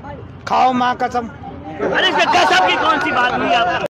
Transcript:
खाओ माँ कसम। अरे इसमें कसम की कौन सी बात हुई आप